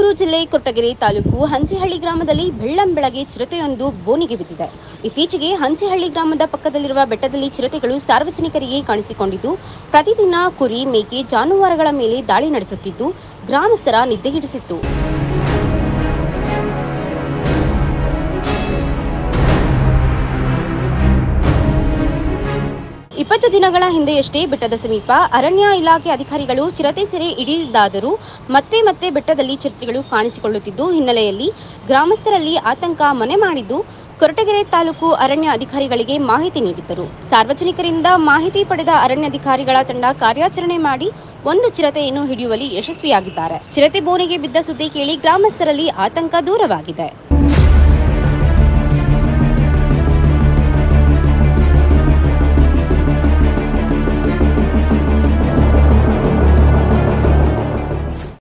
ಚಿಕ್ಕಮಗಳೂರು ಜಿಲ್ಲೆ ಕೊರಟಗೆರೆ ತಾಲೂಕು ಹಂಚಿಹಳ್ಳಿ ಗ್ರಾಮದಲ್ಲಿ ಬೆಳ್ಳಂಬೆಳಗ್ಗೆ ಚಿರತೆಯೊಂದು ಬೋನಿಗೆ ಬಿದ್ದಿದೆ. ಇತ್ತೀಚೆಗೆ ಹಂಚಿಹಳ್ಳಿ ಗ್ರಾಮದ ಪಕ್ಕದಲ್ಲಿರುವ ಬೆಟ್ಟದಲ್ಲಿ ಚಿರತೆಗಳು ಸಾರ್ವಜನಿಕರಿಗೆ ಕಾಣಿಸಿಕೊಂಡಿದ್ದು, ಪ್ರತಿದಿನ ಕುರಿ, ಮೇಕೆ, ಜಾನುವಾರುಗಳ ಮೇಲೆ ದಾಳಿ ನಡೆಸುತ್ತಿದ್ದು, ಗ್ರಾಮಸ್ಥರ ನಿದ್ದೆಗೆಡಿಸಿತ್ತು. 20 ದಿನಗಳ ಹಿಂದೆಯಷ್ಟೇ ಬೆಟ್ಟದ ಸಮೀಪ ಅರಣ್ಯ ಇಲಾಖೆ ಅಧಿಕಾರಿಗಳು ಚಿರತೆ ಸೆರೆ ಹಿಡಿದಿದ್ದಾದರೂ ಮತ್ತೆ ಬೆಟ್ಟದಲ್ಲಿ ಚಿರತೆಗಳು ಕಾಣಿಸಿಕೊಳ್ಳುತ್ತಿದ್ದು ಹಿನ್ನೆಲೆಯಲ್ಲಿ ಗ್ರಾಮಸ್ಥರಲ್ಲಿ ಆತಂಕ ಮನೆ ಮಾಡಿದ್ದು, ಕೊರಟಗೆರೆ ತಾಲೂಕು ಅರಣ್ಯ ಅಧಿಕಾರಿಗಳಿಗೆ ಮಾಹಿತಿ ನೀಡಿದ್ದರು. ಸಾರ್ವಜನಿಕರಿಂದ ಮಾಹಿತಿ ಪಡೆದ ಅರಣ್ಯಾಧಿಕಾರಿಗಳ ತಂಡ ಕಾರ್ಯಾಚರಣೆ ಮಾಡಿ ಒಂದು ಚಿರತೆಯನ್ನು ಹಿಡಿಯುವಲ್ಲಿ ಯಶಸ್ವಿಯಾಗಿದ್ದಾರೆ. ಚಿರತೆ ಬೋನಿಗೆ ಬಿದ್ದ ಸುದ್ದಿ ಕೇಳಿ ಗ್ರಾಮಸ್ಥರಲ್ಲಿ ಆತಂಕ ದೂರವಾಗಿದೆ.